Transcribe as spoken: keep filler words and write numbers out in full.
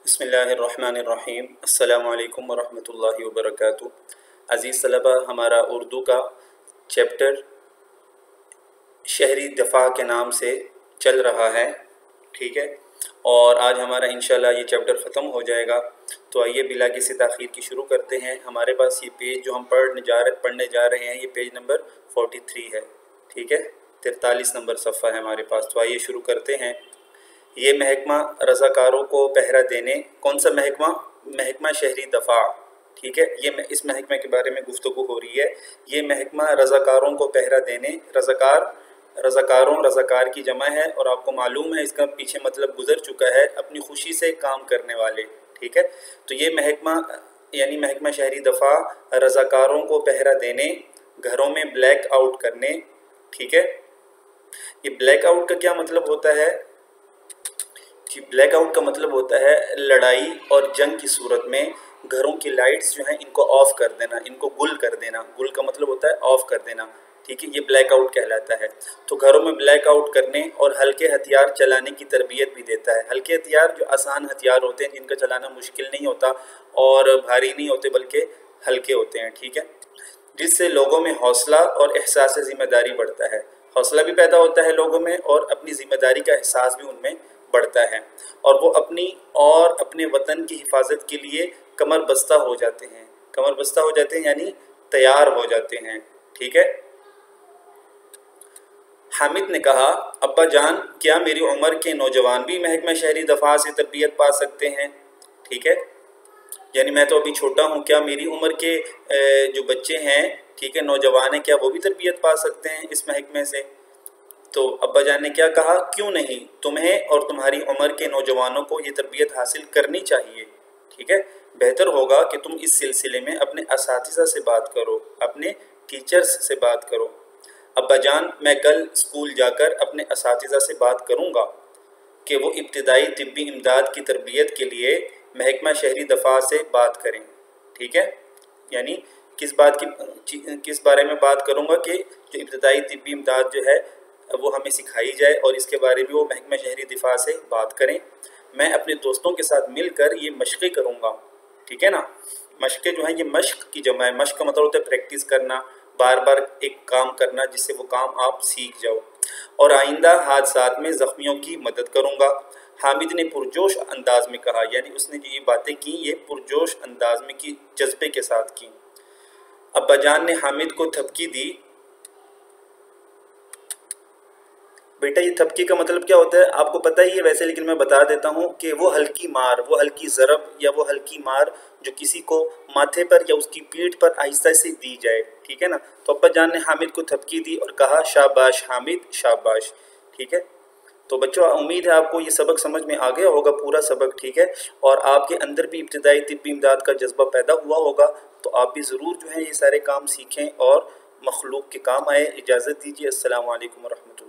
بسم اللہ الرحمن الرحیم السلام علیکم ورحمۃ اللہ وبرکاتہ۔ عزیز طلبہ، ہمارا اردو کا چیپٹر شہری دفاع کے نام سے چل رہا ہے، ٹھیک ہے، اور آج ہمارا انشاءاللہ یہ چیپٹر ختم ہو جائے گا۔ تو آئیے بلا کسی تاخیر کی شروع کرتے ہیں۔ ہمارے پاس یہ پیج جو ہم پڑھنے جا رہے پڑھنے جا رہے ہیں یہ پیج نمبر فورٹی تھری ہے، ٹھیک ہے، تینتالیس نمبر صفحہ ہے ہمارے پاس۔ تو آئیے شروع کرتے ہیں۔ یہ محکمہ رضاکاروں کو پہرا دینے، کون سا محکمہ؟ محکمہ شہری دفاع، ٹھیک ہے، یہ اس محکمہ کے بارے میں گفتگو ہو رہی ہے۔ یہ محکمہ رضاکاروں کو پہرا دینے، رضاکار رضاکاروں رضاکار کی جمع ہے، اور آپ کو معلوم ہے اس کا پیچھے مطلب گزر چکا ہے، اپنی خوشی سے کام کرنے والے، ٹھیک ہے۔ تو یہ محکمہ یعنی محکمہ شہری دفاع رضاکاروں کو پہرا دینے، گھروں میں بلیک آؤٹ کرنے، ٹھیک ہے۔ یہ بلیک آؤٹ کا کیا مطلب ہوتا ہے؟ جی، بلیک آؤٹ کا مطلب ہوتا ہے لڑائی اور جنگ کی صورت میں گھروں کی لائٹس جو ہیں ان کو آف کر دینا، ان کو گل کر دینا۔ گل کا مطلب ہوتا ہے آف کر دینا، ٹھیک ہے، یہ بلیک آؤٹ کہلاتا ہے۔ تو گھروں میں بلیک آؤٹ کرنے اور ہلکے ہتھیار چلانے کی تربیت بھی دیتا ہے۔ ہلکے ہتھیار جو آسان ہتھیار ہوتے ہیں، جن کا چلانا مشکل نہیں ہوتا اور بھاری نہیں ہوتے بلکہ ہلکے ہوتے ہیں، ٹھیک ہے، جس سے لوگوں میں حوصلہ اور احساس ذمہ داری بڑھتا ہے۔ حوصلہ بھی پیدا ہوتا ہے لوگوں میں اور اپنی ذمہ داری کا احساس بھی ان میں بڑھتا ہے، اور وہ اپنی اور اپنے وطن کی حفاظت کے لیے کمر بستہ ہو جاتے ہیں۔ کمر بستہ ہو جاتے ہیں یعنی تیار ہو جاتے ہیں، ٹھیک ہے۔ حامد نے کہا، ابا جان، کیا میری عمر کے نوجوان بھی محکمہ شہری دفاع سے تربیت پا سکتے ہیں؟ ٹھیک ہے، یعنی میں تو ابھی چھوٹا ہوں، کیا میری عمر کے جو بچے ہیں، ٹھیک ہے، نوجوان ہیں، کیا وہ بھی تربیت پا سکتے ہیں اس محکمے سے؟ تو ابا جان نے کیا کہا، کیوں نہیں، تمہیں اور تمہاری عمر کے نوجوانوں کو یہ تربیت حاصل کرنی چاہیے، ٹھیک ہے۔ بہتر ہوگا کہ تم اس سلسلے میں اپنے اساتذہ سے بات کرو، اپنے ٹیچرز سے بات کرو۔ ابا جان، میں کل اسکول جا کر اپنے اساتذہ سے بات کروں گا کہ وہ ابتدائی طبی امداد کی تربیت کے لیے محکمہ شہری دفاع سے بات کریں، ٹھیک ہے، یعنی کس بات کی کس بارے میں بات کروں گا کہ جو ابتدائی طبی امداد جو ہے وہ ہمیں سکھائی جائے، اور اس کے بارے میں وہ محکمہ شہری دفاع سے بات کریں۔ میں اپنے دوستوں کے ساتھ مل کر یہ مشقیں کروں گا، ٹھیک ہے نا۔ مشقیں جو ہیں یہ مشق کی جمع ہے۔ مشق کا مطلب ہوتا ہے پریکٹس کرنا، بار بار ایک کام کرنا جس سے وہ کام آپ سیکھ جاؤ۔ اور آئندہ حادثات میں زخمیوں کی مدد کروں گا، حامد نے پرجوش انداز میں کہا، یعنی اس نے جو یہ باتیں کی یہ پرجوش انداز میں کی، جذبے کے ساتھ کی۔ ابا جان نے حامد کو تھپکی دی۔ بیٹا، یہ تھپکی کا مطلب کیا ہوتا ہے آپ کو پتہ ہی ہے ویسے، لیکن میں بتا دیتا ہوں کہ وہ ہلکی مار، وہ ہلکی ضرب یا وہ ہلکی مار جو کسی کو ماتھے پر یا اس کی پیٹھ پر آہستہ سے دی جائے، ٹھیک ہے نا۔ تو ابا جان نے حامد کو تھپکی دی اور کہا، شاباش حامد، شاباش، ٹھیک ہے۔ تو بچوں، امید ہے آپ کو یہ سبق سمجھ میں آ گیا ہوگا، پورا سبق، ٹھیک ہے، اور آپ کے اندر بھی ابتدائی طبی امداد کا جذبہ پیدا ہوا ہوگا۔ تو آپ بھی ضرور جو ہے یہ سارے کام سیکھیں اور مخلوق کے کام آئے۔ اجازت دیجیے، السلام علیکم ورحمۃ اللہ۔